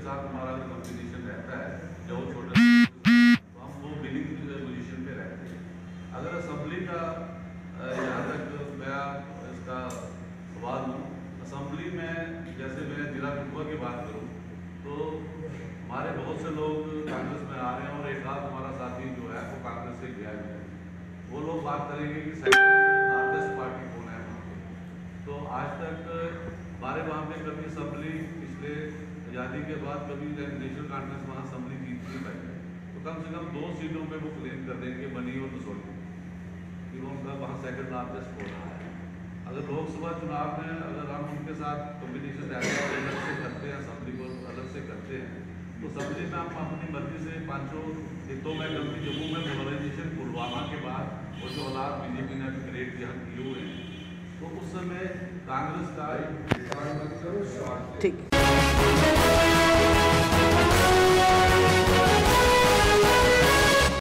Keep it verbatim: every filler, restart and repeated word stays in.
साथ हमारा कॉम्पिटिशन रहता है, जो छोटे तो हम वो विनिंग पोजीशन पे रहते हैं। अगर असेंबली का यहाँ तक मैं इसका सवाल हूँ, असेंबली में जैसे मैं जिला कठुआ की बात करूँ तो हमारे बहुत से लोग कांग्रेस में आ रहे हैं और एक आध हमारा साथी जो है वो कांग्रेस से गया भी है। वो लोग बात करेंगे कि सेकंड लार्जेस्ट पार्टी कौन है वहाँ पे, तो आज तक हमारे वहाँ पे कभी असेंबली पिछले आज़ादी के बाद कभी नेशनल कॉन्फ्रेंस वहाँ असेंबली जीत नहीं पाई है, तो कम से कम दो सीटों पे वो क्लेम कर देंगे, बनी और कसौली, कि उनका वहाँ सेकंड लार्जेस्ट हो रहा है। अगर लोकसभा चुनाव में अगर हम उनके साथ कॉम्पिटिशन रहता है अलग से करते हैं, असेंबली को अलग से करते हैं, तो असेंबली में हम अपनी मर्जी से पाँचों हितों में कभी जम्मू में मोबाइलाइजेशन पुलवामा के बाद और जो हालात बीजेपी ने क्रिएट यहाँ किए हुए हैं, तो उस समय कांग्रेस का ठीक।